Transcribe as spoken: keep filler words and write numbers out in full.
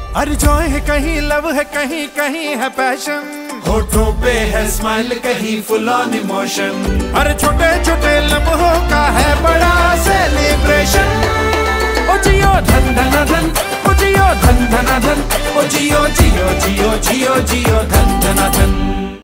अरे जॉय है कहीं लव है कहीं कहीं है पैशन, होठों पे है स्माइल कहीं फुल ऑन इमोशन। अरे छोटे छोटे लम्हों का है बड़ा सेलिब्रेशन। ओ जियो धन धन धन, ओ जियो धन धन धन, ओ जियो जियो जियो जियो जियो धन धन धन।